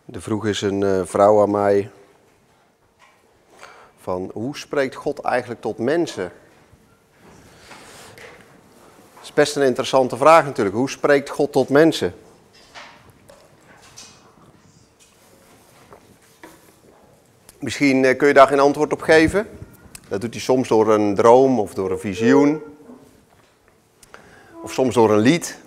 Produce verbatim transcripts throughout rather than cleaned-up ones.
Er vroeg eens een uh, vrouw aan mij van hoe spreekt God eigenlijk tot mensen? Dat is best een interessante vraag natuurlijk. Hoe spreekt God tot mensen? Misschien uh, kun je daar geen antwoord op geven. Dat doet hij soms door een droom of door een visioen. Of soms door een lied.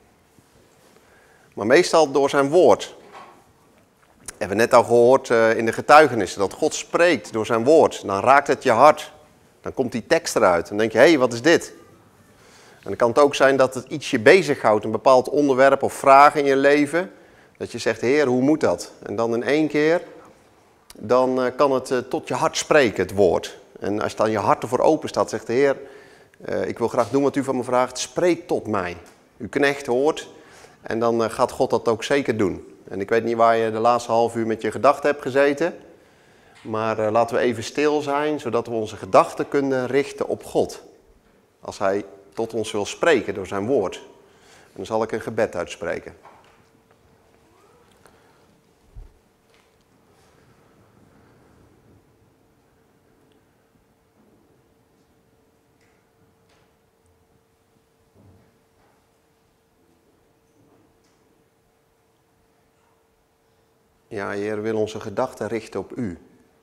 Maar meestal door zijn woord. Hebben we net al gehoord uh, in de getuigenissen dat God spreekt door zijn woord. Dan raakt het je hart. Dan komt die tekst eruit. Dan denk je, hé, hey, wat is dit? En dan kan het ook zijn dat het iets je bezighoudt. Een bepaald onderwerp of vraag in je leven. Dat je zegt, Heer, hoe moet dat? En dan in één keer, dan uh, kan het uh, tot je hart spreken, het woord. En als dan je hart ervoor open staat, zegt de Heer, uh, ik wil graag doen wat u van me vraagt. Spreek tot mij. Uw knecht hoort. En dan uh, gaat God dat ook zeker doen. En ik weet niet waar je de laatste half uur met je gedachten hebt gezeten. Maar uh, laten we even stil zijn, zodat we onze gedachten kunnen richten op God. Als hij tot ons wil spreken door zijn woord. En dan zal ik een gebed uitspreken. Ja, Heer, wil onze gedachten richten op u.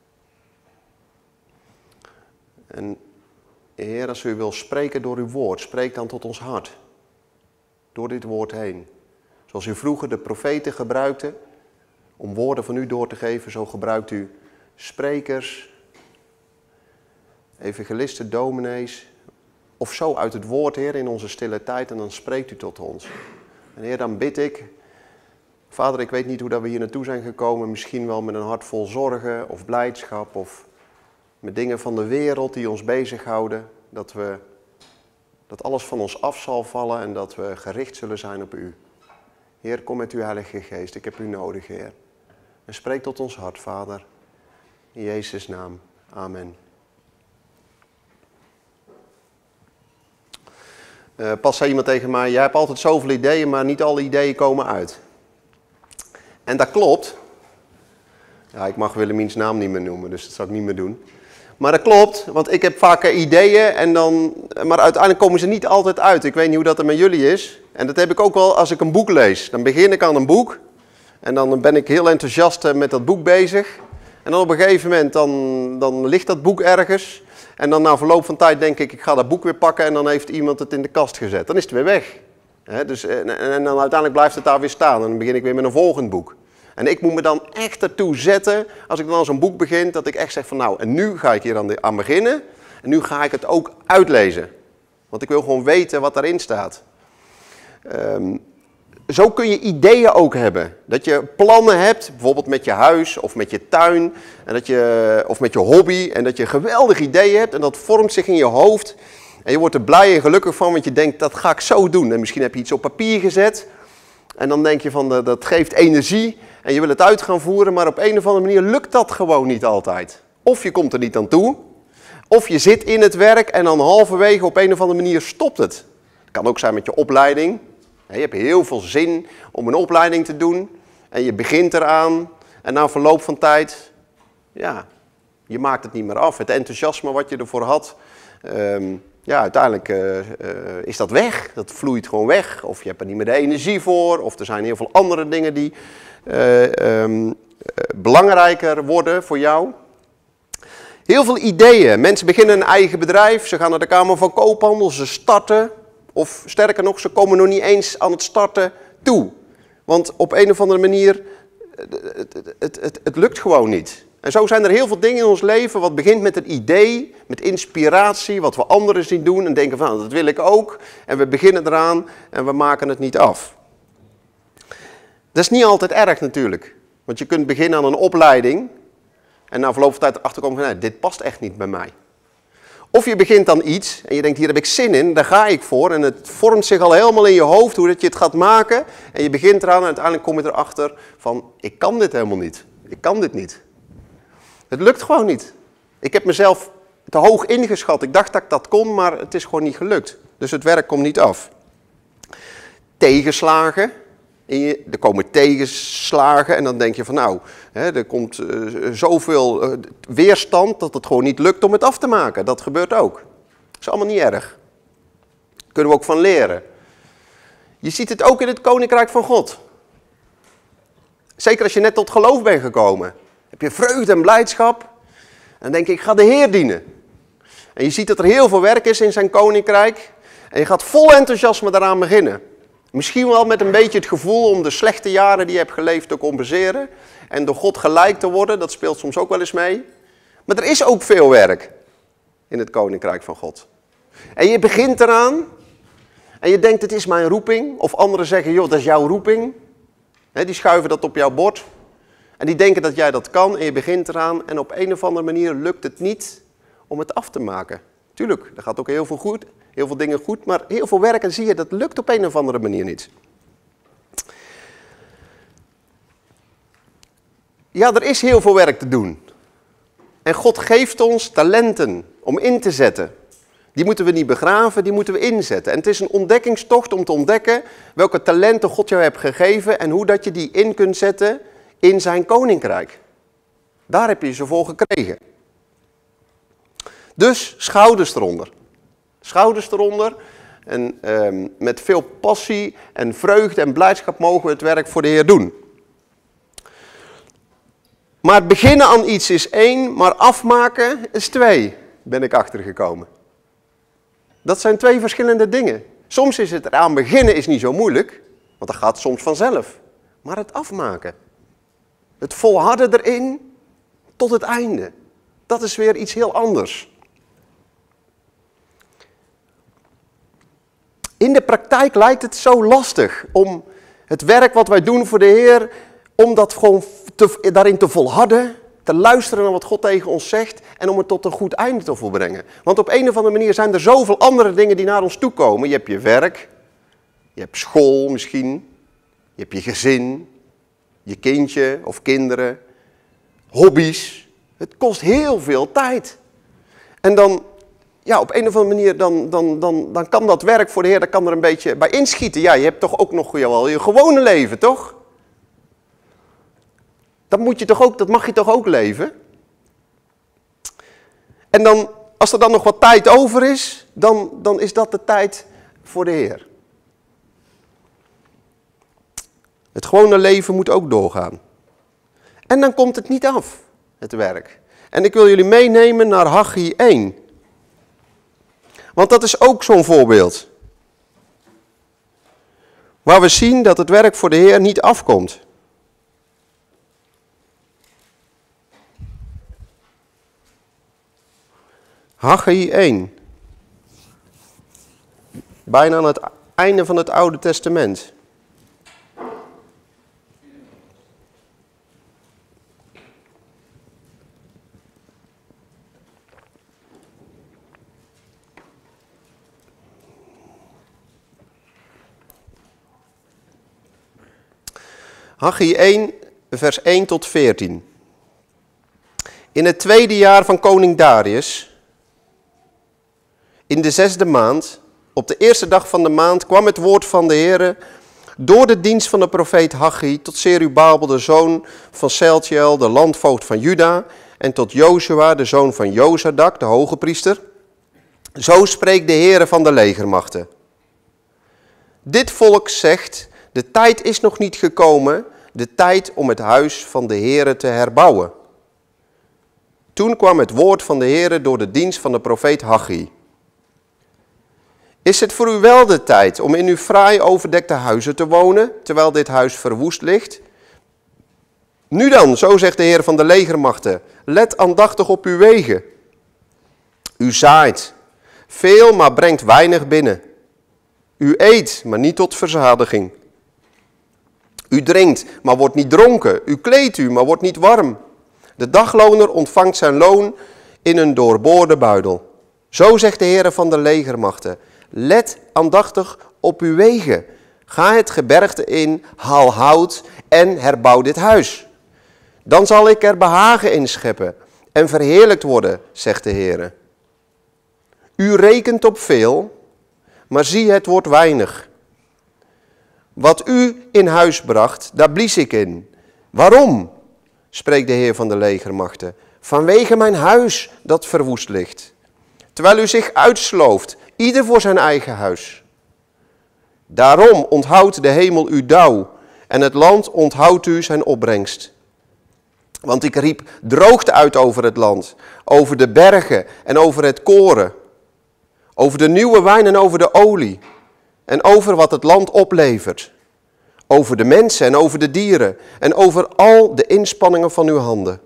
En Heer, als u wil spreken door uw woord, spreek dan tot ons hart. Door dit woord heen. Zoals u vroeger de profeten gebruikte om woorden van u door te geven, zo gebruikt u sprekers, evangelisten, dominees, of zo uit het woord, Heer, in onze stille tijd, en dan spreekt u tot ons. En Heer, dan bid ik, Vader, ik weet niet hoe dat we hier naartoe zijn gekomen, misschien wel met een hart vol zorgen of blijdschap of met dingen van de wereld die ons bezighouden, dat, we, dat alles van ons af zal vallen en dat we gericht zullen zijn op u. Heer, kom met uw Heilige Geest, ik heb u nodig, Heer. En spreek tot ons hart, Vader. In Jezus' naam, amen. Uh, pas zei iemand tegen mij, jij hebt altijd zoveel ideeën, maar niet alle ideeën komen uit. En dat klopt. Ja, ik mag Willemiens naam niet meer noemen, dus dat zal ik niet meer doen. Maar dat klopt, want ik heb vaak ideeën, en dan, maar uiteindelijk komen ze niet altijd uit. Ik weet niet hoe dat er met jullie is. En dat heb ik ook wel als ik een boek lees. Dan begin ik aan een boek en dan ben ik heel enthousiast met dat boek bezig. En dan op een gegeven moment, dan, dan ligt dat boek ergens. En dan na verloop van tijd denk ik, ik ga dat boek weer pakken en dan heeft iemand het in de kast gezet. Dan is het weer weg. He, dus, en, en dan uiteindelijk blijft het daar weer staan en dan begin ik weer met een volgend boek. En ik moet me dan echt ertoe zetten, als ik dan aan zo'n boek begin, dat ik echt zeg van nou, en nu ga ik hier aan, de, aan beginnen. En nu ga ik het ook uitlezen. Want ik wil gewoon weten wat daarin staat. Um, zo kun je ideeën ook hebben. Dat je plannen hebt, bijvoorbeeld met je huis of met je tuin. En dat je, of met je hobby. En dat je geweldige ideeën hebt en dat vormt zich in je hoofd. En je wordt er blij en gelukkig van, want je denkt dat ga ik zo doen. En misschien heb je iets op papier gezet. En dan denk je van dat geeft energie. En je wil het uit gaan voeren, maar op een of andere manier lukt dat gewoon niet altijd. Of je komt er niet aan toe, of je zit in het werk en dan halverwege op een of andere manier stopt het. Het kan ook zijn met je opleiding. Je hebt heel veel zin om een opleiding te doen en je begint eraan. En na verloop van tijd, ja, je maakt het niet meer af. Het enthousiasme wat je ervoor had, um, ja, uiteindelijk uh, uh, is dat weg. Dat vloeit gewoon weg. Of je hebt er niet meer de energie voor, of er zijn heel veel andere dingen die Uh, um, uh, belangrijker worden voor jou. Heel veel ideeën. Mensen beginnen een eigen bedrijf, ze gaan naar de Kamer van Koophandel, ze starten. Of sterker nog, ze komen nog niet eens aan het starten toe. Want op een of andere manier, het, het, het, het, het lukt gewoon niet. En zo zijn er heel veel dingen in ons leven wat begint met een idee, met inspiratie, wat we anderen zien doen en denken van dat wil ik ook. En we beginnen eraan en we maken het niet af. Dat is niet altijd erg natuurlijk, want je kunt beginnen aan een opleiding en na verloop van tijd erachter komen van nee, dit past echt niet bij mij. Of je begint aan iets en je denkt hier heb ik zin in, daar ga ik voor en het vormt zich al helemaal in je hoofd hoe dat je het gaat maken en je begint eraan en uiteindelijk kom je erachter van ik kan dit helemaal niet, ik kan dit niet. Het lukt gewoon niet. Ik heb mezelf te hoog ingeschat, ik dacht dat ik dat kon, maar het is gewoon niet gelukt. Dus het werk komt niet af. Tegenslagen. En je, er komen tegenslagen en dan denk je van nou, hè, er komt uh, zoveel uh, weerstand dat het gewoon niet lukt om het af te maken. Dat gebeurt ook. Dat is allemaal niet erg. Daar kunnen we ook van leren. Je ziet het ook in het Koninkrijk van God. Zeker als je net tot geloof bent gekomen. Heb je vreugde en blijdschap. En dan denk je, ik ga de Heer dienen. En je ziet dat er heel veel werk is in zijn Koninkrijk. En je gaat vol enthousiasme daaraan beginnen. Misschien wel met een beetje het gevoel om de slechte jaren die je hebt geleefd te compenseren. En door God gelijk te worden, dat speelt soms ook wel eens mee. Maar er is ook veel werk in het Koninkrijk van God. En je begint eraan. En je denkt, het is mijn roeping. Of anderen zeggen, joh, dat is jouw roeping. He, die schuiven dat op jouw bord. En die denken dat jij dat kan. En je begint eraan. En op een of andere manier lukt het niet om het af te maken. Tuurlijk, er gaat ook heel veel goed. Heel veel dingen goed. Maar heel veel werk, en zie je, dat lukt op een of andere manier niet. Ja, er is heel veel werk te doen. En God geeft ons talenten om in te zetten. Die moeten we niet begraven, die moeten we inzetten. En het is een ontdekkingstocht om te ontdekken welke talenten God jou heeft gegeven en hoe dat je die in kunt zetten in zijn koninkrijk. Daar heb je ze voor gekregen. Dus schouders eronder. Schouders eronder. En eh, met veel passie en vreugde en blijdschap mogen we het werk voor de Heer doen. Maar beginnen aan iets is één, maar afmaken is twee, ben ik achtergekomen. Dat zijn twee verschillende dingen. Soms is het eraan beginnen is niet zo moeilijk, want dat gaat soms vanzelf. Maar het afmaken, het volharden erin tot het einde, dat is weer iets heel anders. In de praktijk lijkt het zo lastig om het werk wat wij doen voor de Heer, om dat gewoon te, daarin te volharden, te luisteren naar wat God tegen ons zegt en om het tot een goed einde te volbrengen. Want op een of andere manier zijn er zoveel andere dingen die naar ons toe komen. Je hebt je werk, je hebt school misschien, je hebt je gezin, je kindje of kinderen, hobby's. Het kost heel veel tijd. En dan, ja, op een of andere manier, dan, dan, dan, dan kan dat werk voor de Heer, daar kan er een beetje bij inschieten. Ja, je hebt toch ook nog wel je gewone leven, toch? Dat, moet je toch ook, dat mag je toch ook leven? En dan, als er dan nog wat tijd over is, dan, dan is dat de tijd voor de Heer. Het gewone leven moet ook doorgaan. En dan komt het niet af, het werk. En ik wil jullie meenemen naar Haggai één. Want dat is ook zo'n voorbeeld. Waar we zien dat het werk voor de Heer niet afkomt. Haggai één. Bijna aan het einde van het Oude Testament. Haggai één, vers één tot veertien. In het tweede jaar van koning Darius, in de zesde maand, op de eerste dag van de maand, kwam het woord van de Heere door de dienst van de profeet Haggai tot Zerubabel, de zoon van Sealtiel, de landvoogd van Juda, en tot Jozua, de zoon van Jozadak, de hoge priester. Zo spreekt de Heere van de legermachten. Dit volk zegt, de tijd is nog niet gekomen, de tijd om het huis van de Heere te herbouwen. Toen kwam het woord van de Heere door de dienst van de profeet Haggai. Is het voor u wel de tijd om in uw fraai overdekte huizen te wonen, terwijl dit huis verwoest ligt? Nu dan, zo zegt de Heer van de legermachten, let aandachtig op uw wegen. U zaait veel, maar brengt weinig binnen. U eet, maar niet tot verzadiging. U drinkt, maar wordt niet dronken. U kleedt u, maar wordt niet warm. De dagloner ontvangt zijn loon in een doorboorde buidel. Zo zegt de Heer van de legermachten. Let aandachtig op uw wegen. Ga het gebergte in, haal hout en herbouw dit huis. Dan zal ik er behagen in scheppen en verheerlijkt worden, zegt de Heer. U rekent op veel, maar zie het wordt weinig. Wat u in huis bracht, daar blies ik in. Waarom? Spreekt de Heer van de legermachten. Vanwege mijn huis dat verwoest ligt. Terwijl u zich uitslooft, ieder voor zijn eigen huis. Daarom onthoudt de hemel uw dauw en het land onthoudt u zijn opbrengst. Want ik riep droogte uit over het land, over de bergen en over het koren, over de nieuwe wijn en over de olie en over wat het land oplevert, over de mensen en over de dieren en over al de inspanningen van uw handen.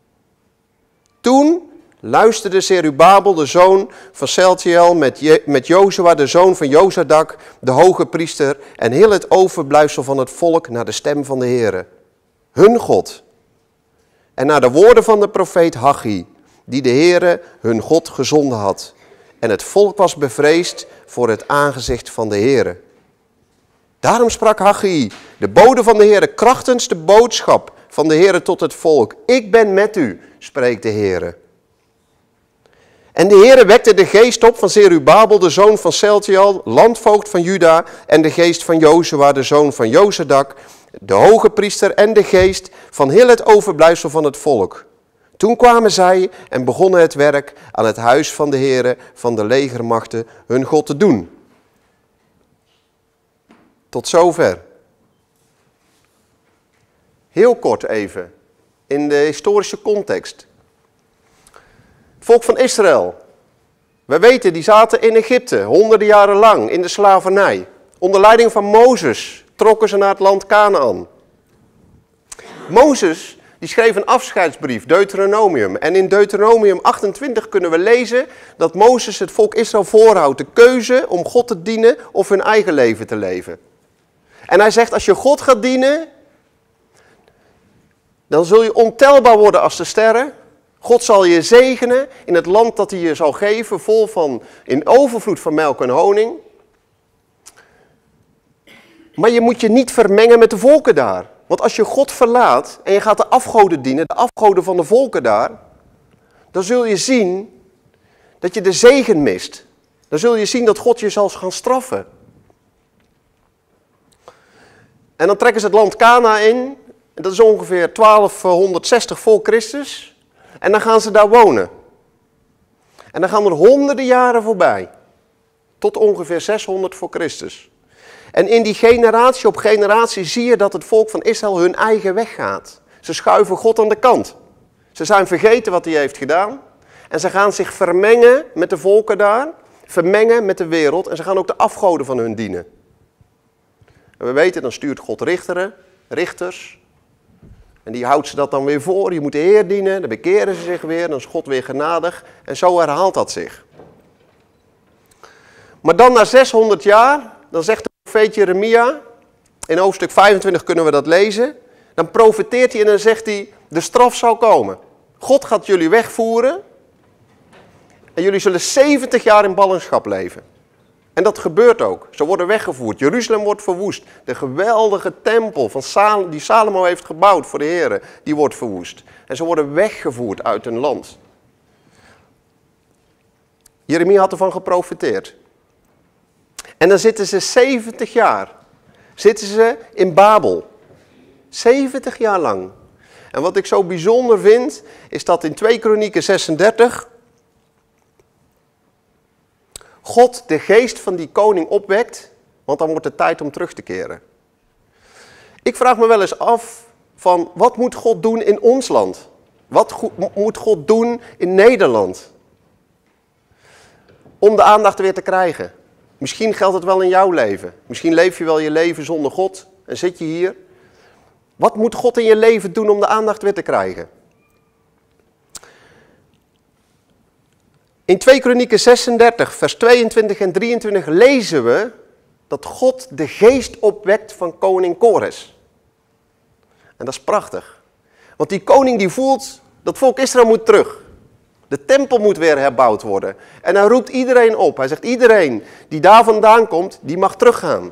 Toen luisterde Zerubabel, de zoon van Sealtiel, met, Je- met Jozua, de zoon van Jozadak, de hoge priester, en heel het overblijfsel van het volk naar de stem van de Heere, hun God. En naar de woorden van de profeet Haggai, die de Heere, hun God, gezonden had. En het volk was bevreesd voor het aangezicht van de Heere. Daarom sprak Haggai, de bode van de Heere, krachtens de boodschap van de Heere tot het volk. Ik ben met u, spreekt de Heere. En de Heere wekte de geest op van Zerubabel, de zoon van Sealtiel, landvoogd van Juda, en de geest van Jozua, de zoon van Jozadak, de hoge priester, en de geest van heel het overblijfsel van het volk. Toen kwamen zij en begonnen het werk aan het huis van de Heere van de legermachten hun God te doen. Tot zover. Heel kort even, in de historische context. Het volk van Israël, we weten, die zaten in Egypte, honderden jaren lang, in de slavernij. Onder leiding van Mozes trokken ze naar het land Kanaan. Mozes, die schreef een afscheidsbrief, Deuteronomium. En in Deuteronomium achtentwintig kunnen we lezen dat Mozes het volk Israël voorhoudt de keuze om God te dienen of hun eigen leven te leven. En hij zegt, als je God gaat dienen, dan zul je ontelbaar worden als de sterren. God zal je zegenen in het land dat hij je zal geven, vol van, in overvloed van melk en honing. Maar je moet je niet vermengen met de volken daar. Want als je God verlaat en je gaat de afgoden dienen, de afgoden van de volken daar, dan zul je zien dat je de zegen mist. Dan zul je zien dat God je zal gaan straffen. En dan trekken ze het land Kana in, en dat is ongeveer twaalfhonderdzestig voor Christus. En dan gaan ze daar wonen. En dan gaan er honderden jaren voorbij. Tot ongeveer zeshonderd voor Christus. En in die generatie op generatie zie je dat het volk van Israël hun eigen weg gaat. Ze schuiven God aan de kant. Ze zijn vergeten wat hij heeft gedaan. En ze gaan zich vermengen met de volken daar. Vermengen met de wereld. En ze gaan ook de afgoden van hun dienen. En we weten, dan stuurt God richteren, richters. En die houdt ze dat dan weer voor. Je moet de Heer dienen. Dan bekeren ze zich weer. Dan is God weer genadig. En zo herhaalt dat zich. Maar dan na zeshonderd jaar, dan zegt de profeet Jeremia, in hoofdstuk vijfentwintig kunnen we dat lezen. Dan profeteert hij en dan zegt hij, de straf zal komen. God gaat jullie wegvoeren. En jullie zullen zeventig jaar in ballingschap leven. En dat gebeurt ook. Ze worden weggevoerd. Jeruzalem wordt verwoest. De geweldige tempel van Sal- die Salomo heeft gebouwd voor de Heer, die wordt verwoest. En ze worden weggevoerd uit hun land. Jeremia had ervan geprofeteerd. En dan zitten ze zeventig jaar. Zitten ze in Babel. zeventig jaar lang. En wat ik zo bijzonder vind, is dat in twee Kronieken zesendertig... God de geest van die koning opwekt, want dan wordt het tijd om terug te keren. Ik vraag me wel eens af van, wat moet God doen in ons land? Wat go- moet God doen in Nederland? Om de aandacht weer te krijgen. Misschien geldt het wel in jouw leven. Misschien leef je wel je leven zonder God en zit je hier. Wat moet God in je leven doen om de aandacht weer te krijgen? In twee Kronieken zesendertig, vers tweeëntwintig en drieëntwintig lezen we dat God de geest opwekt van koning Kores. En dat is prachtig. Want die koning die voelt, dat volk Israël moet terug. De tempel moet weer herbouwd worden. En hij roept iedereen op. Hij zegt, iedereen die daar vandaan komt, die mag teruggaan.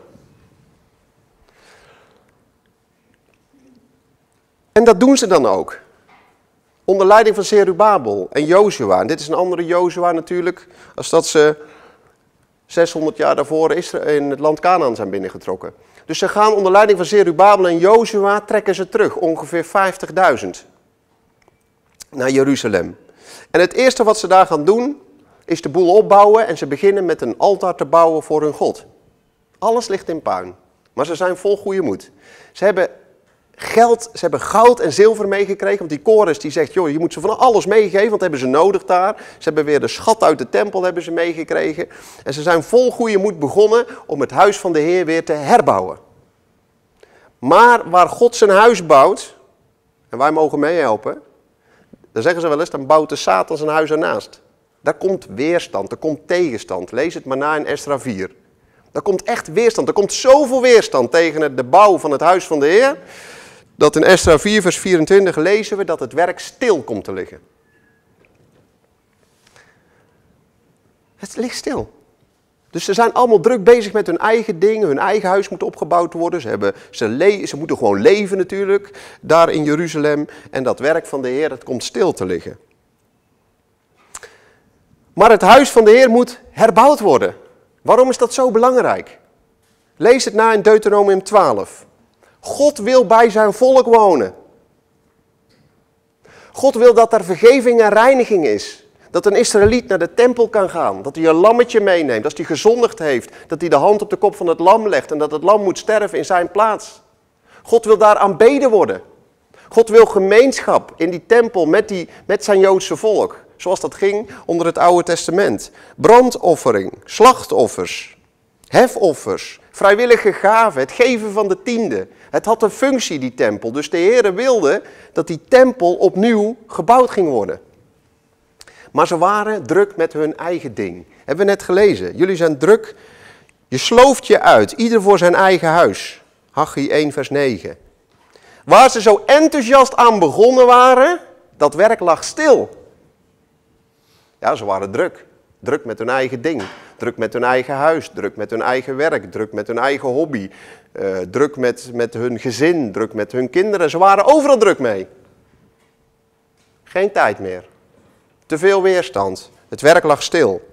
En dat doen ze dan ook. Onder leiding van Zerubabel en Jozua. En dit is een andere Jozua natuurlijk, als dat ze zeshonderd jaar daarvoor in het land Kanaan zijn binnengetrokken. Dus ze gaan onder leiding van Zerubabel en Jozua, trekken ze terug, ongeveer vijftigduizend, naar Jeruzalem. En het eerste wat ze daar gaan doen, is de boel opbouwen en ze beginnen met een altaar te bouwen voor hun God. Alles ligt in puin, maar ze zijn vol goede moed. Ze hebben geld, ze hebben goud en zilver meegekregen, want die Kores die zegt, joh, je moet ze van alles meegeven, want dat hebben ze nodig daar. Ze hebben weer de schat uit de tempel hebben ze meegekregen. En ze zijn vol goede moed begonnen om het huis van de Heer weer te herbouwen. Maar waar God zijn huis bouwt, en wij mogen meehelpen, dan zeggen ze wel eens, dan bouwt de Satan zijn huis ernaast. Daar komt weerstand, er komt tegenstand. Lees het maar na in Esdra vier. Daar komt echt weerstand, er komt zoveel weerstand tegen de bouw van het huis van de Heer, dat in Esdra vier vers vierentwintig lezen we dat het werk stil komt te liggen. Het ligt stil. Dus ze zijn allemaal druk bezig met hun eigen dingen, hun eigen huis moet opgebouwd worden. Ze, hebben, ze, le- ze moeten gewoon leven natuurlijk, daar in Jeruzalem. En dat werk van de Heer, dat komt stil te liggen. Maar het huis van de Heer moet herbouwd worden. Waarom is dat zo belangrijk? Lees het na in Deuteronomium twaalf. God wil bij zijn volk wonen. God wil dat er vergeving en reiniging is. Dat een Israëliet naar de tempel kan gaan. Dat hij een lammetje meeneemt. Als hij gezondigd heeft. Dat hij de hand op de kop van het lam legt. En dat het lam moet sterven in zijn plaats. God wil daar aanbeden worden. God wil gemeenschap in die tempel met, die, met zijn Joodse volk. Zoals dat ging onder het Oude Testament. Brandoffering, slachtoffers, hefoffers, vrijwillige gaven, het geven van de tiende. Het had een functie, die tempel. Dus de Heer wilde dat die tempel opnieuw gebouwd ging worden. Maar ze waren druk met hun eigen ding. Hebben we net gelezen. Jullie zijn druk. Je slooft je uit. Ieder voor zijn eigen huis. Haggai één vers negen. Waar ze zo enthousiast aan begonnen waren, dat werk lag stil. Ja, ze waren druk. Druk met hun eigen ding. Druk met hun eigen huis. Druk met hun eigen werk. Druk met hun eigen hobby. Uh, druk met, met hun gezin. Druk met hun kinderen. Ze waren overal druk mee. Geen tijd meer. Te veel weerstand. Het werk lag stil.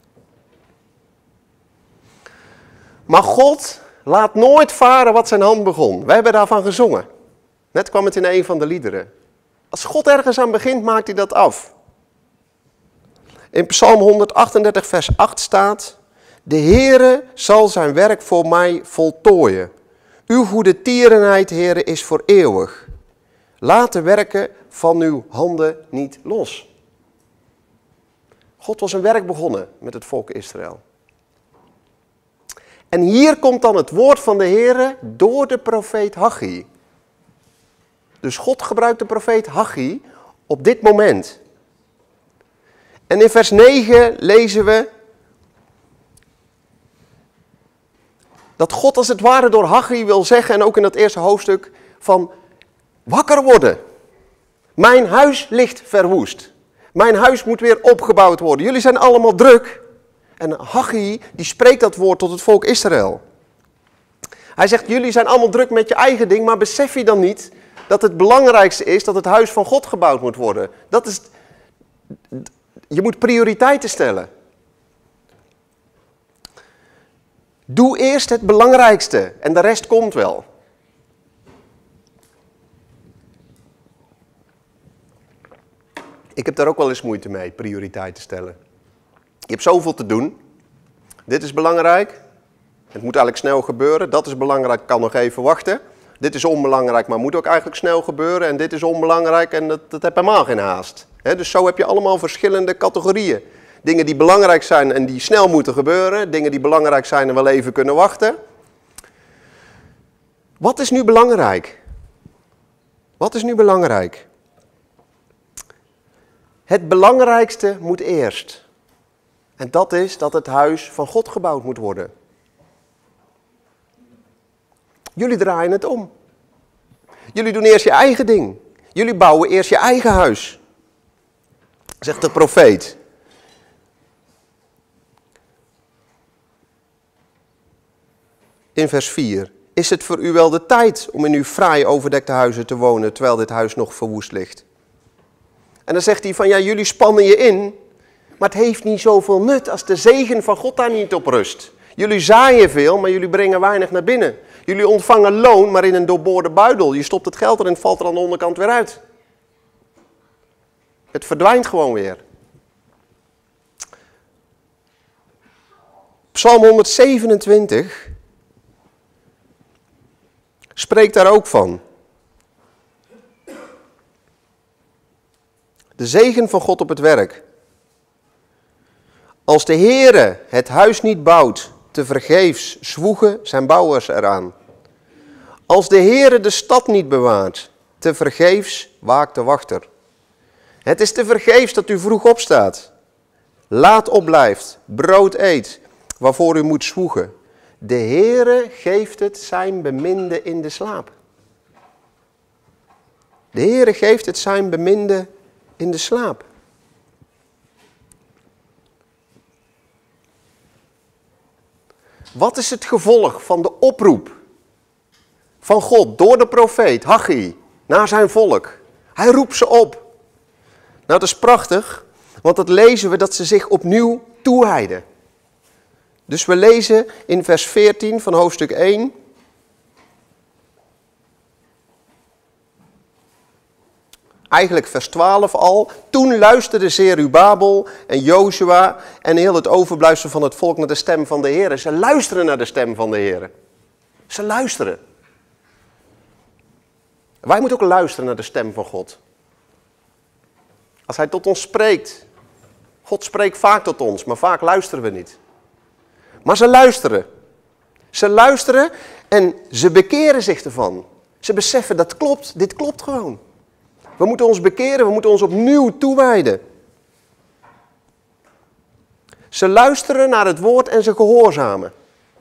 Maar God laat nooit varen wat zijn hand begon. Wij hebben daarvan gezongen. Net kwam het in een van de liederen. Als God ergens aan begint, maakt hij dat af. In Psalm honderdachtendertig vers acht staat: de Heere zal zijn werk voor mij voltooien. Uw goede tierenheid, Heere, is voor eeuwig. Laat de werken van uw handen niet los. God was een werk begonnen met het volk Israël. En hier komt dan het woord van de Heere door de profeet Haggai. Dus God gebruikt de profeet Haggai op dit moment. En in vers negen lezen we dat God als het ware door Haggai wil zeggen, en ook in dat eerste hoofdstuk, van wakker worden. Mijn huis ligt verwoest. Mijn huis moet weer opgebouwd worden. Jullie zijn allemaal druk. En Haggai die spreekt dat woord tot het volk Israël. Hij zegt, jullie zijn allemaal druk met je eigen ding, maar besef je dan niet dat het belangrijkste is dat het huis van God gebouwd moet worden. Dat is, je moet prioriteiten stellen. Doe eerst het belangrijkste en de rest komt wel. Ik heb daar ook wel eens moeite mee, prioriteiten stellen. Je hebt zoveel te doen. Dit is belangrijk. Het moet eigenlijk snel gebeuren. Dat is belangrijk, kan nog even wachten. Dit is onbelangrijk, maar moet ook eigenlijk snel gebeuren. En dit is onbelangrijk en dat, dat heb helemaal geen haast. He, dus zo heb je allemaal verschillende categorieën. Dingen die belangrijk zijn en die snel moeten gebeuren. Dingen die belangrijk zijn en wel even kunnen wachten. Wat is nu belangrijk? Wat is nu belangrijk? Het belangrijkste moet eerst. En dat is dat het huis van God gebouwd moet worden. Jullie draaien het om. Jullie doen eerst je eigen ding. Jullie bouwen eerst je eigen huis. Zegt de profeet. In vers vier. Is het voor u wel de tijd om in uw fraai overdekte huizen te wonen, terwijl dit huis nog verwoest ligt? En dan zegt hij van, ja, jullie spannen je in, maar het heeft niet zoveel nut als de zegen van God daar niet op rust. Jullie zaaien veel, maar jullie brengen weinig naar binnen. Jullie ontvangen loon, maar in een doorboorde buidel. Je stopt het geld erin en het valt er aan de onderkant weer uit. Het verdwijnt gewoon weer. Psalm honderdzevenentwintig spreekt daar ook van. De zegen van God op het werk. Als de Heere het huis niet bouwt, tevergeefs zwoegen zijn bouwers eraan. Als de Heere de stad niet bewaart, tevergeefs waakt de wachter. Het is tevergeefs dat u vroeg opstaat, laat opblijft, brood eet, waarvoor u moet zwoegen. De Heere geeft het zijn beminde in de slaap. De Heere geeft het zijn beminde in de slaap. Wat is het gevolg van de oproep van God door de profeet Haggai naar zijn volk? Hij roept ze op. Nou, dat is prachtig, want dat lezen we dat ze zich opnieuw toewijden. Dus we lezen in vers veertien van hoofdstuk één. Eigenlijk vers twaalf al. Toen luisterde Zerubabel en Jozua en heel het overblijfsel van het volk naar de stem van de Heer. Ze luisteren naar de stem van de Heer. Ze luisteren. Wij moeten ook luisteren naar de stem van God. Als hij tot ons spreekt. God spreekt vaak tot ons, maar vaak luisteren we niet. Maar ze luisteren. Ze luisteren en ze bekeren zich ervan. Ze beseffen, dat klopt, dit klopt gewoon. We moeten ons bekeren, we moeten ons opnieuw toewijden. Ze luisteren naar het woord en ze gehoorzamen.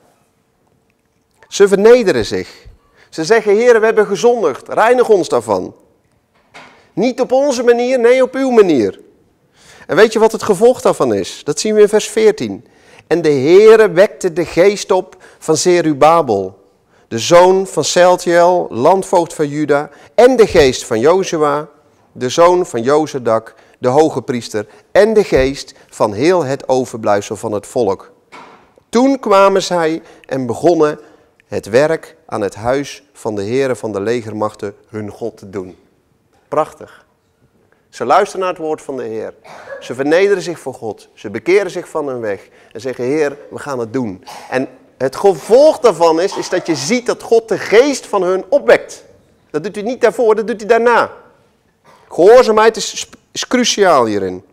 Ze vernederen zich. Ze zeggen, Heer, we hebben gezondigd, reinig ons daarvan. Niet op onze manier, nee op uw manier. En weet je wat het gevolg daarvan is? Dat zien we in vers veertien. En de Heere wekte de geest op van Zerubabel, de zoon van Sealtiel, landvoogd van Juda, en de geest van Jozua, de zoon van Jozadak, de hoge priester, en de geest van heel het overblijfsel van het volk. Toen kwamen zij en begonnen het werk aan het huis van de Heere van de legermachten hun God te doen. Prachtig. Ze luisteren naar het woord van de Heer. Ze vernederen zich voor God. Ze bekeren zich van hun weg. En zeggen, Heer, we gaan het doen. En het gevolg daarvan is, is dat je ziet dat God de geest van hun opwekt. Dat doet hij niet daarvoor, dat doet hij daarna. Gehoorzaamheid is, is cruciaal hierin.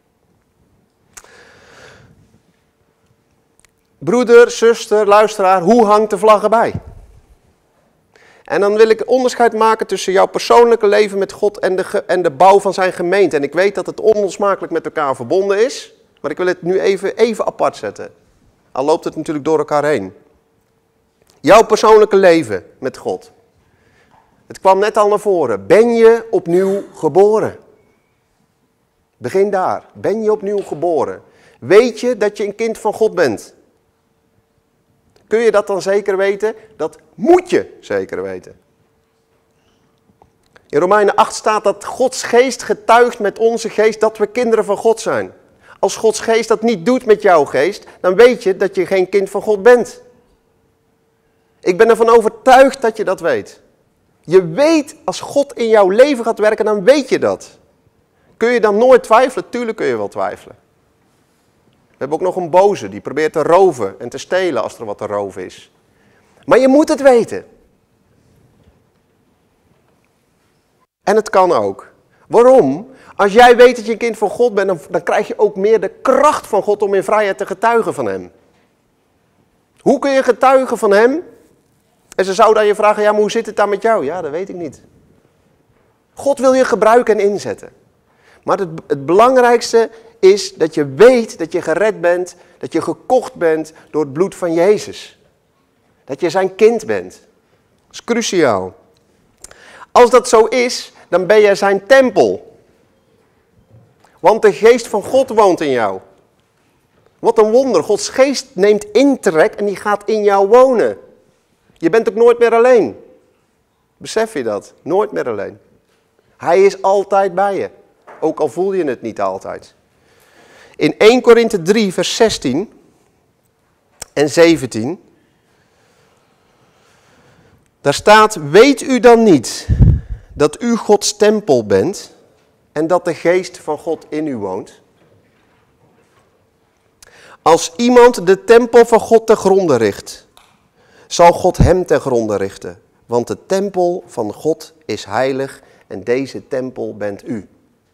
Broeder, zuster, luisteraar, hoe hangt de vlag erbij? En dan wil ik onderscheid maken tussen jouw persoonlijke leven met God en de, en de bouw van zijn gemeente. En ik weet dat het onlosmakelijk met elkaar verbonden is, maar ik wil het nu even, even apart zetten. Al loopt het natuurlijk door elkaar heen. Jouw persoonlijke leven met God. Het kwam net al naar voren. Ben je opnieuw geboren? Begin daar. Ben je opnieuw geboren? Weet je dat je een kind van God bent? Kun je dat dan zeker weten? Dat moet je zeker weten. In Romeinen acht staat dat Gods geest getuigt met onze geest dat we kinderen van God zijn. Als Gods geest dat niet doet met jouw geest, dan weet je dat je geen kind van God bent. Ik ben ervan overtuigd dat je dat weet. Je weet, als God in jouw leven gaat werken, dan weet je dat. Kun je dan nooit twijfelen? Tuurlijk kun je wel twijfelen. We hebben ook nog een boze die probeert te roven en te stelen als er wat te roven is. Maar je moet het weten. En het kan ook. Waarom? Als jij weet dat je een kind van God bent, dan, dan krijg je ook meer de kracht van God om in vrijheid te getuigen van hem. Hoe kun je getuigen van hem? En ze zouden aan je vragen, ja, maar hoe zit het dan met jou? Ja, dat weet ik niet. God wil je gebruiken en inzetten. Maar het, het belangrijkste is dat je weet dat je gered bent, dat je gekocht bent door het bloed van Jezus. Dat je zijn kind bent. Dat is cruciaal. Als dat zo is, dan ben jij zijn tempel. Want de geest van God woont in jou. Wat een wonder. Gods geest neemt intrek en die gaat in jou wonen. Je bent ook nooit meer alleen. Besef je dat? Nooit meer alleen. Hij is altijd bij je. Ook al voel je het niet altijd. In Eerste Korinthe drie vers zestien en zeventien. Daar staat, weet u dan niet dat u Gods tempel bent en dat de geest van God in u woont? Als iemand de tempel van God te gronde richt, zal God hem te gronde richten. Want de tempel van God is heilig en deze tempel bent u.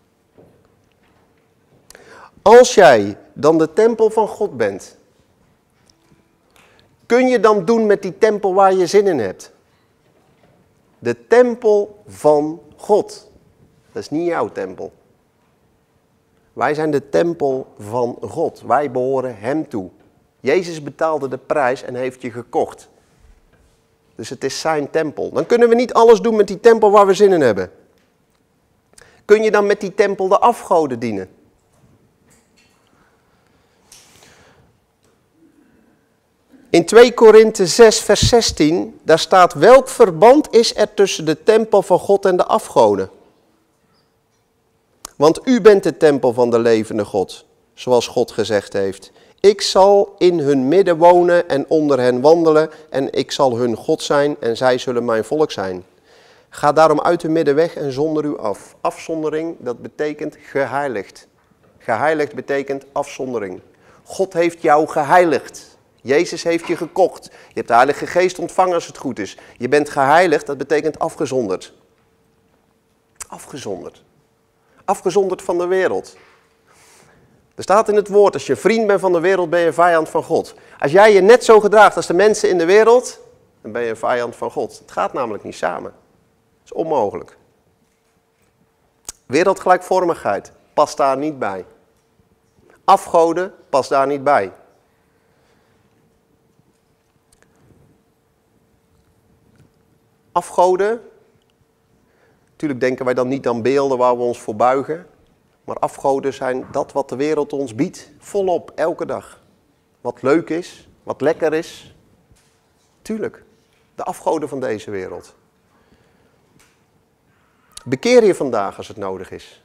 Als jij dan de tempel van God bent, kun je dan doen met die tempel waar je zin in hebt? De tempel van God. Dat is niet jouw tempel. Wij zijn de tempel van God. Wij behoren hem toe. Jezus betaalde de prijs en heeft je gekocht. Dus het is zijn tempel. Dan kunnen we niet alles doen met die tempel waar we zin in hebben. Kun je dan met die tempel de afgoden dienen? In twee Korinthe zes vers zestien, daar staat, welk verband is er tussen de tempel van God en de afgoden? Want u bent de tempel van de levende God, zoals God gezegd heeft. Ik zal in hun midden wonen en onder hen wandelen en ik zal hun God zijn en zij zullen mijn volk zijn. Ga daarom uit hun midden weg en zonder u af. Afzondering, dat betekent geheiligd. Geheiligd betekent afzondering. God heeft jou geheiligd. Jezus heeft je gekocht. Je hebt de Heilige Geest ontvangen als het goed is. Je bent geheiligd, dat betekent afgezonderd. Afgezonderd. Afgezonderd van de wereld. Er staat in het woord, als je vriend bent van de wereld, ben je vijand van God. Als jij je net zo gedraagt als de mensen in de wereld, dan ben je een vijand van God. Het gaat namelijk niet samen. Dat is onmogelijk. Wereldgelijkvormigheid past daar niet bij. Afgoden past daar niet bij. Afgoden, natuurlijk denken wij dan niet aan beelden waar we ons voor buigen. Maar afgoden zijn dat wat de wereld ons biedt, volop, elke dag. Wat leuk is, wat lekker is. Tuurlijk, de afgoden van deze wereld. Bekeer je vandaag als het nodig is.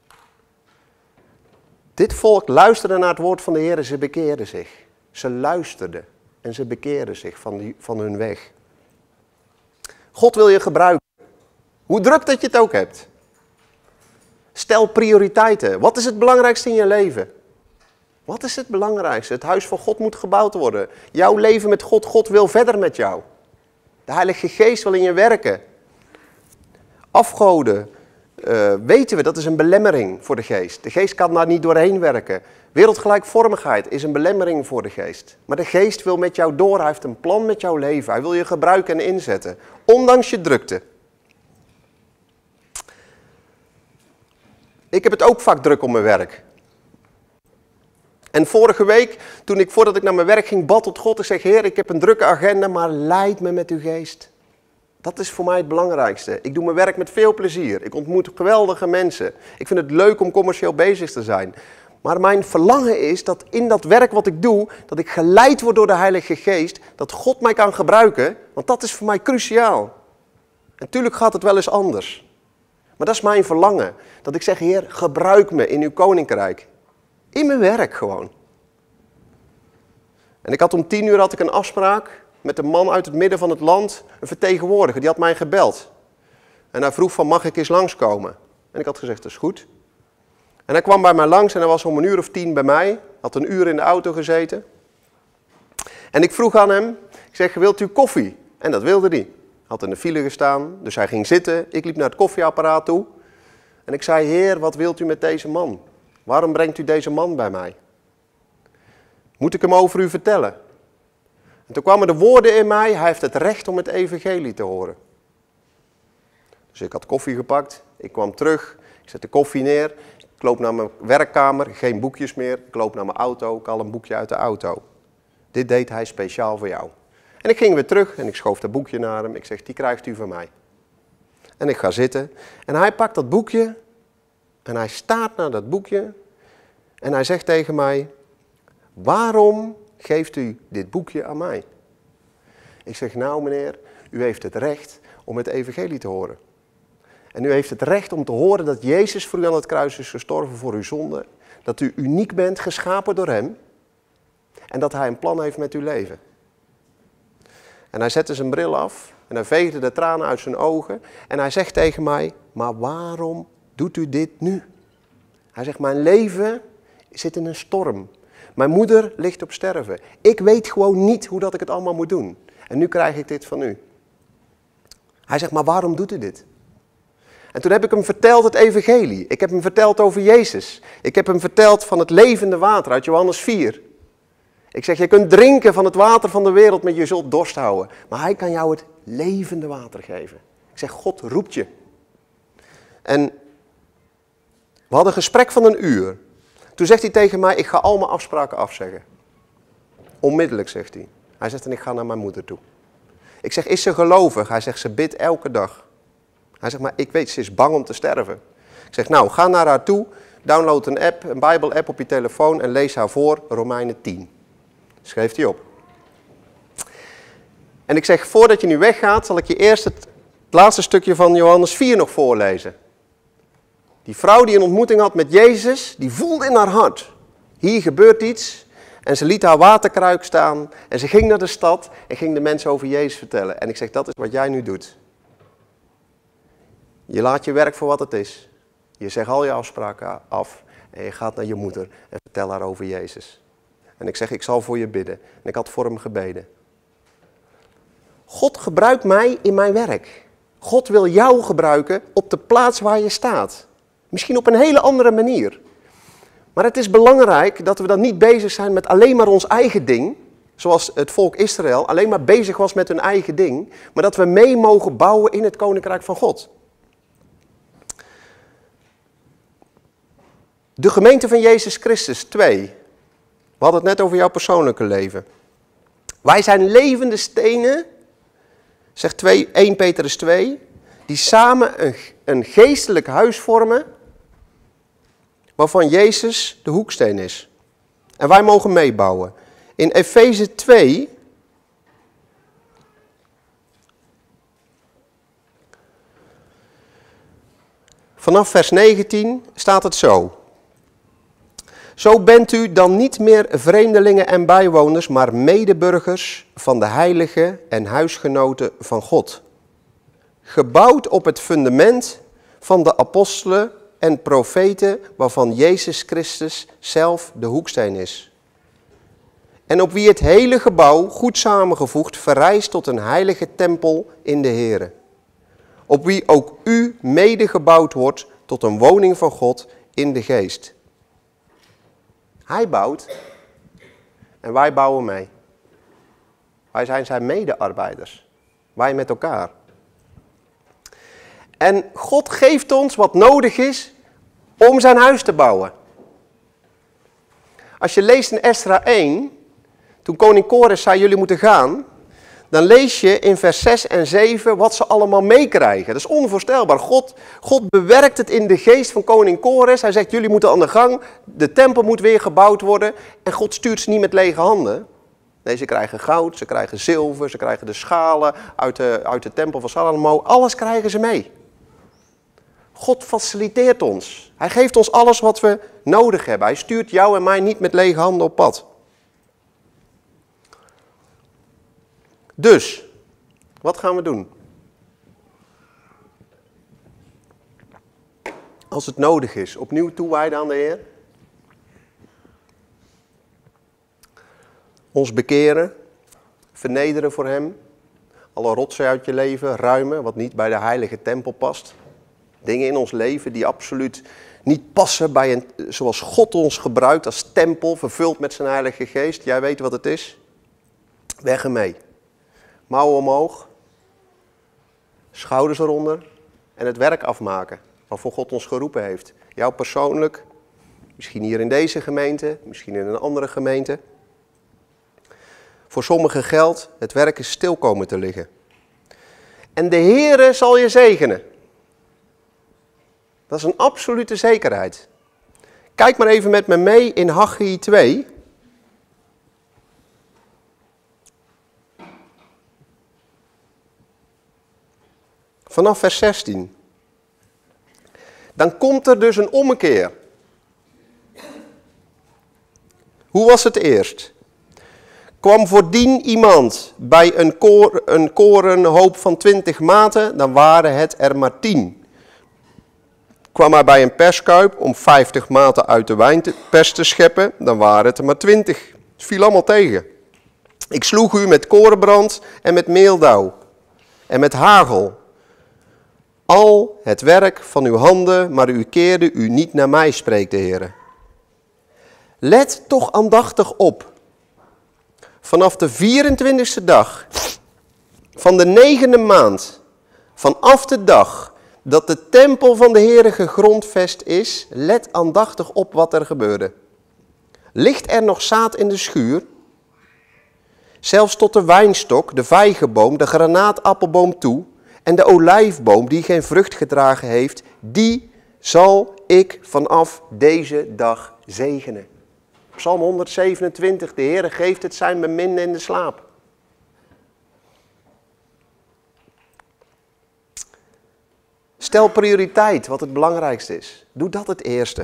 Dit volk luisterde naar het woord van de Heer en ze bekeerden zich. Ze luisterden en ze bekeerden zich van, die, van hun weg. God wil je gebruiken. Hoe druk dat je het ook hebt. Stel prioriteiten. Wat is het belangrijkste in je leven? Wat is het belangrijkste? Het huis van God moet gebouwd worden. Jouw leven met God, God wil verder met jou. De Heilige Geest wil in je werken. Afgoden, uh, weten we, dat is een belemmering voor de geest. De geest kan daar niet doorheen werken. Wereldgelijkvormigheid is een belemmering voor de geest. Maar de geest wil met jou door, hij heeft een plan met jouw leven. Hij wil je gebruiken en inzetten, ondanks je drukte. Ik heb het ook vaak druk om mijn werk. En vorige week, toen ik voordat ik naar mijn werk ging, bad tot God. Ik zeg, Heer, ik heb een drukke agenda, maar leid me met uw geest. Dat is voor mij het belangrijkste. Ik doe mijn werk met veel plezier. Ik ontmoet geweldige mensen. Ik vind het leuk om commercieel bezig te zijn. Maar mijn verlangen is dat in dat werk wat ik doe, dat ik geleid word door de Heilige Geest, dat God mij kan gebruiken, want dat is voor mij cruciaal. En natuurlijk gaat het wel eens anders. Maar dat is mijn verlangen. Dat ik zeg, Heer, gebruik me in uw koninkrijk. In mijn werk gewoon. En ik had om tien uur had ik een afspraak met een man uit het midden van het land, een vertegenwoordiger, die had mij gebeld. En hij vroeg van, mag ik eens langskomen? En ik had gezegd, dat is goed. En hij kwam bij mij langs en hij was om een uur of tien bij mij. Had een uur in de auto gezeten. En ik vroeg aan hem, ik zeg, wilt u koffie? En dat wilde hij. Hij had in de file gestaan, dus hij ging zitten. Ik liep naar het koffieapparaat toe. En ik zei, Heer, wat wilt u met deze man? Waarom brengt u deze man bij mij? Moet ik hem over u vertellen? En toen kwamen de woorden in mij, hij heeft het recht om het evangelie te horen. Dus ik had koffie gepakt, ik kwam terug, ik zet de koffie neer. Ik loop naar mijn werkkamer, geen boekjes meer. Ik loop naar mijn auto, ik haal een boekje uit de auto. Dit deed hij speciaal voor jou. En ik ging weer terug en ik schoof dat boekje naar hem. Ik zeg, die krijgt u van mij. En ik ga zitten. En hij pakt dat boekje en hij staart naar dat boekje. En hij zegt tegen mij, waarom geeft u dit boekje aan mij? Ik zeg, nou meneer, u heeft het recht om het evangelie te horen. En u heeft het recht om te horen dat Jezus voor u aan het kruis is gestorven voor uw zonde. Dat u uniek bent, geschapen door hem. En dat hij een plan heeft met uw leven. En hij zette zijn bril af En hij veegde de tranen uit zijn ogen. En hij zegt tegen mij, maar waarom doet u dit nu? Hij zegt, mijn leven zit in een storm. Mijn moeder ligt op sterven. Ik weet gewoon niet hoe dat ik het allemaal moet doen. En nu krijg ik dit van u. Hij zegt, maar waarom doet u dit? En toen heb ik hem verteld het evangelie. Ik heb hem verteld over Jezus. Ik heb hem verteld van het levende water uit Johannes vier. Ik zeg, je kunt drinken van het water van de wereld, maar je zult dorst houden. Maar hij kan jou het levende water geven. Ik zeg, God roept je. En we hadden een gesprek van een uur. Toen zegt hij tegen mij, ik ga al mijn afspraken afzeggen. Onmiddellijk, zegt hij. Hij zegt, en ik ga naar mijn moeder toe. Ik zeg, is ze gelovig? Hij zegt, ze bidt elke dag. Hij zegt, maar ik weet, ze is bang om te sterven. Ik zeg, nou, ga naar haar toe, download een app, een Bijbel-app op je telefoon en lees haar voor, Romeinen tien. Schreef hij op. En ik zeg, voordat je nu weggaat, zal ik je eerst het, het laatste stukje van Johannes vier nog voorlezen. Die vrouw die een ontmoeting had met Jezus, die voelde in haar hart, hier gebeurt iets. En ze liet haar waterkruik staan en ze ging naar de stad en ging de mensen over Jezus vertellen. En ik zeg, dat is wat jij nu doet. Je laat je werk voor wat het is. Je zegt al je afspraken af en je gaat naar je moeder en vertel haar over Jezus. En ik zeg, ik zal voor je bidden. En ik had voor hem gebeden. God gebruikt mij in mijn werk. God wil jou gebruiken op de plaats waar je staat. Misschien op een hele andere manier. Maar het is belangrijk dat we dan niet bezig zijn met alleen maar ons eigen ding. Zoals het volk Israël alleen maar bezig was met hun eigen ding. Maar dat we mee mogen bouwen in het koninkrijk van God. De gemeente van Jezus Christus, twee. We hadden het net over jouw persoonlijke leven. Wij zijn levende stenen, zegt twee, eerste Petrus twee, die samen een, een geestelijk huis vormen, waarvan Jezus de hoeksteen is. En wij mogen meebouwen. In Efeze twee, vanaf vers negentien staat het zo. Zo bent u dan niet meer vreemdelingen en bijwoners, maar medeburgers van de heiligen en huisgenoten van God. Gebouwd op het fundament van de apostelen en profeten, waarvan Jezus Christus zelf de hoeksteen is. En op wie het hele gebouw, goed samengevoegd, verrijst tot een heilige tempel in de Here. Op wie ook u mede gebouwd wordt tot een woning van God in de geest. Hij bouwt en wij bouwen mee. Wij zijn zijn medearbeiders. Wij met elkaar. En God geeft ons wat nodig is om zijn huis te bouwen. Als je leest in Esra één, toen koning Kores zei jullie moeten gaan, dan lees je in vers zes en zeven wat ze allemaal meekrijgen. Dat is onvoorstelbaar. God, God bewerkt het in de geest van koning Kores. Hij zegt, jullie moeten aan de gang. De tempel moet weer gebouwd worden. En God stuurt ze niet met lege handen. Nee, ze krijgen goud, ze krijgen zilver, ze krijgen de schalen uit de, uit de tempel van Salomo. Alles krijgen ze mee. God faciliteert ons. Hij geeft ons alles wat we nodig hebben. Hij stuurt jou en mij niet met lege handen op pad. Dus, wat gaan we doen? Als het nodig is, opnieuw toewijden aan de Heer. Ons bekeren, vernederen voor Hem. Alle rotzooi uit je leven ruimen, wat niet bij de heilige tempel past. Dingen in ons leven die absoluut niet passen bij een, zoals God ons gebruikt als tempel, vervuld met zijn heilige geest. Jij weet wat het is. Weg ermee. Mouwen omhoog, schouders eronder en het werk afmaken waarvoor God ons geroepen heeft. Jou persoonlijk, misschien hier in deze gemeente, misschien in een andere gemeente. Voor sommigen geldt, het werk is stil komen te liggen. En de Heere zal je zegenen. Dat is een absolute zekerheid. Kijk maar even met me mee in Haggai twee. Vanaf vers zestien. Dan komt er dus een ommekeer. Hoe was het eerst? Kwam voordien iemand bij een, koor, een korenhoop van twintig maten, dan waren het er maar tien. Kwam hij bij een perskuip om vijftig maten uit de wijnpers te scheppen, dan waren het er maar twintig. Het viel allemaal tegen. Ik sloeg u met korenbrand en met meeldauw en met hagel. Al het werk van uw handen, maar u keerde u niet naar mij, spreekt de Heer. Let toch aandachtig op. Vanaf de vierentwintigste dag van de negende maand, vanaf de dag dat de tempel van de Heere gegrondvest is, let aandachtig op wat er gebeurde. Ligt er nog zaad in de schuur? Zelfs tot de wijnstok, de vijgenboom, de granaatappelboom toe en de olijfboom die geen vrucht gedragen heeft, die zal ik vanaf deze dag zegenen. Psalm honderdzevenentwintig, de Heere geeft het zijn beminde in de slaap. Stel prioriteit wat het belangrijkste is. Doe dat het eerste.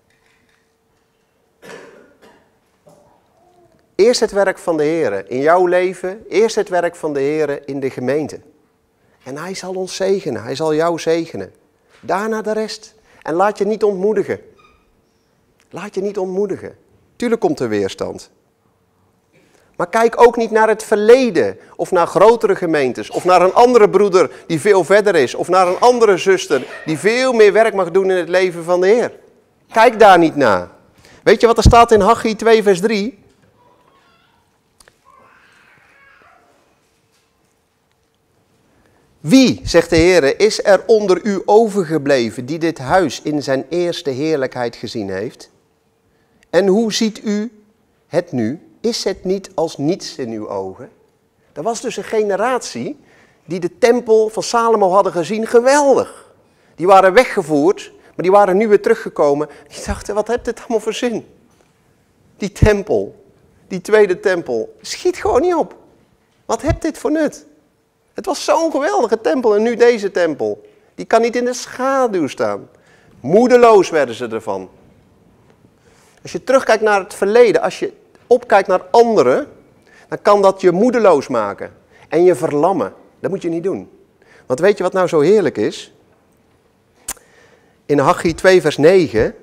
Eerst het werk van de Heere in jouw leven, eerst het werk van de Heere in de gemeente. En hij zal ons zegenen, hij zal jou zegenen. Daarna de rest. En laat je niet ontmoedigen. Laat je niet ontmoedigen. Tuurlijk komt er weerstand. Maar kijk ook niet naar het verleden, of naar grotere gemeentes, of naar een andere broeder die veel verder is, of naar een andere zuster die veel meer werk mag doen in het leven van de Heer. Kijk daar niet naar. Weet je wat er staat in Haggai twee vers drie? Wie, zegt de Heer, is er onder u overgebleven die dit huis in zijn eerste heerlijkheid gezien heeft? En hoe ziet u het nu? Is het niet als niets in uw ogen? Er was dus een generatie die de tempel van Salomo hadden gezien. Geweldig. Die waren weggevoerd, maar die waren nu weer teruggekomen. Die dachten, wat heeft dit allemaal voor zin? Die tempel, die tweede tempel, schiet gewoon niet op. Wat heeft dit voor nut? Het was zo'n geweldige tempel en nu deze tempel. Die kan niet in de schaduw staan. Moedeloos werden ze ervan. Als je terugkijkt naar het verleden, als je opkijkt naar anderen, dan kan dat je moedeloos maken en je verlammen. Dat moet je niet doen. Want weet je wat nou zo heerlijk is? In Haggai twee vers negen,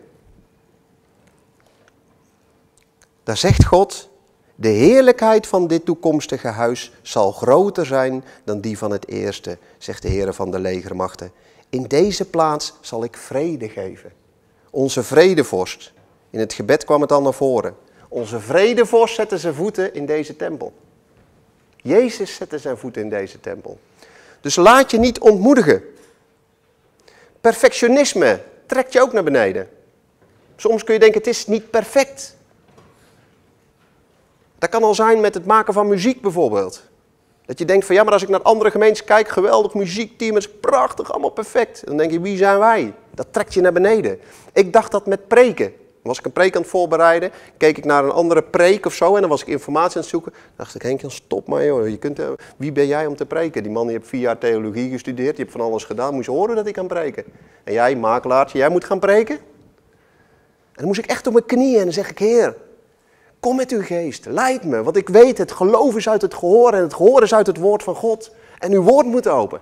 daar zegt God, de heerlijkheid van dit toekomstige huis zal groter zijn dan die van het eerste, zegt de Heer van de legermachten. In deze plaats zal ik vrede geven. Onze vredevorst. In het gebed kwam het al naar voren. Onze vredevorst zette zijn voeten in deze tempel. Jezus zette zijn voeten in deze tempel. Dus laat je niet ontmoedigen. Perfectionisme trekt je ook naar beneden. Soms kun je denken, het is niet perfect. Dat kan al zijn met het maken van muziek bijvoorbeeld. Dat je denkt van ja, maar als ik naar andere gemeentes kijk, geweldig muziekteam, het is prachtig, allemaal perfect. Dan denk je, wie zijn wij? Dat trekt je naar beneden. Ik dacht dat met preken. Was ik een preek aan het voorbereiden, keek ik naar een andere preek of zo en dan was ik informatie aan het zoeken. Dan dacht ik, Henk, stop maar joh, je kunt, uh, wie ben jij om te preken? Die man die heeft vier jaar theologie gestudeerd, die hebt van alles gedaan, moest je horen dat ik kan preken. En jij, makelaartje, jij moet gaan preken? En dan moest ik echt op mijn knieën en dan zeg ik, Heer, kom met uw geest, leid me, want ik weet het, geloof is uit het gehoor en het gehoor is uit het woord van God. En uw woord moet open.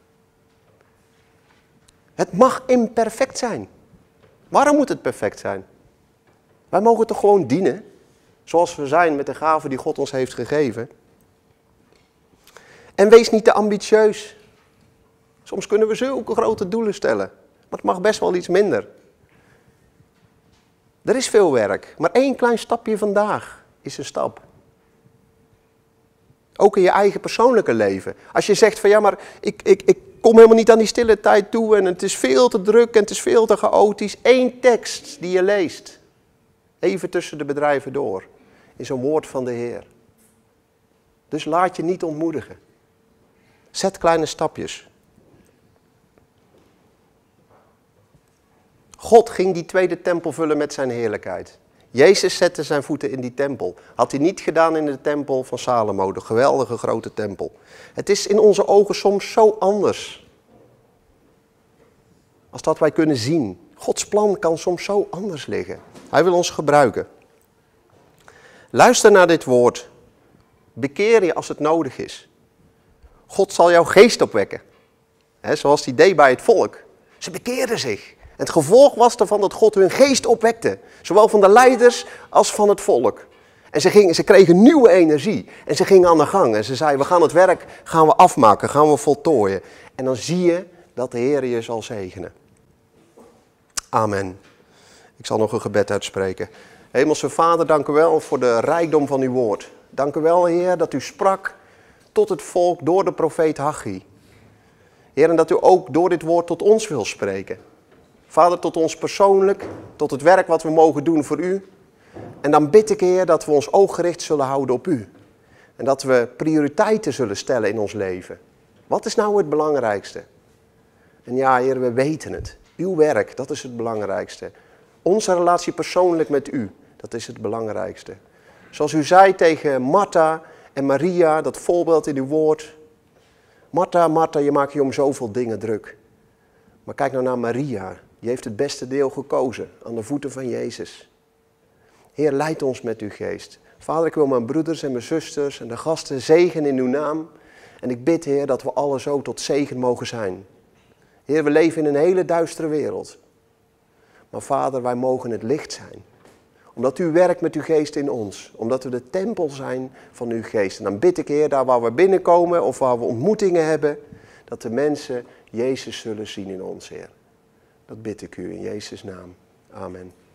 Het mag imperfect zijn. Waarom moet het perfect zijn? Wij mogen toch gewoon dienen, zoals we zijn met de gaven die God ons heeft gegeven. En wees niet te ambitieus. Soms kunnen we zulke grote doelen stellen, maar het mag best wel iets minder. Er is veel werk, maar één klein stapje vandaag is een stap. Ook in je eigen persoonlijke leven. Als je zegt van ja, maar ik, ik, ik kom helemaal niet aan die stille tijd toe en het is veel te druk en het is veel te chaotisch. Eén tekst die je leest. Even tussen de bedrijven door, is een woord van de Heer. Dus laat je niet ontmoedigen. Zet kleine stapjes. God ging die tweede tempel vullen met zijn heerlijkheid. Jezus zette zijn voeten in die tempel. Had hij niet gedaan in de tempel van Salomo, de geweldige grote tempel. Het is in onze ogen soms zo anders. Als dat wij kunnen zien. Gods plan kan soms zo anders liggen. Hij wil ons gebruiken. Luister naar dit woord Bekeer je als het nodig is. God zal jouw geest opwekken. He, zoals hij deed bij het volk. Ze bekeerden zich. En het gevolg was ervan dat God hun geest opwekte. Zowel van de leiders als van het volk. En ze, gingen, ze kregen nieuwe energie. En ze gingen aan de gang. En ze zeiden, we gaan het werk gaan we afmaken, gaan we voltooien. En dan zie je dat de Heer je zal zegenen. Amen. Ik zal nog een gebed uitspreken. Hemelse Vader, dank u wel voor de rijkdom van uw woord. Dank u wel, Heer, dat u sprak tot het volk door de profeet Haggai. Heer, en dat u ook door dit woord tot ons wil spreken. Vader, tot ons persoonlijk, tot het werk wat we mogen doen voor u. En dan bid ik, Heer, dat we ons oog gericht zullen houden op u. En dat we prioriteiten zullen stellen in ons leven. Wat is nou het belangrijkste? En ja, Heer, we weten het. Uw werk, dat is het belangrijkste. Onze relatie persoonlijk met u, dat is het belangrijkste. Zoals u zei tegen Martha en Maria, dat voorbeeld in uw woord. Martha, Martha, je maakt je om zoveel dingen druk. Maar kijk nou naar Maria. Die heeft het beste deel gekozen, aan de voeten van Jezus. Heer, leid ons met uw geest. Vader, ik wil mijn broeders en mijn zusters en de gasten zegenen in uw naam. En ik bid, Heer, dat we alle zo tot zegen mogen zijn. Heer, we leven in een hele duistere wereld. Maar Vader, wij mogen het licht zijn. Omdat u werkt met uw geest in ons. Omdat we de tempel zijn van uw geest. En dan bid ik, Heer, daar waar we binnenkomen of waar we ontmoetingen hebben, dat de mensen Jezus zullen zien in ons, Heer. Dat bid ik u in Jezus' naam. Amen.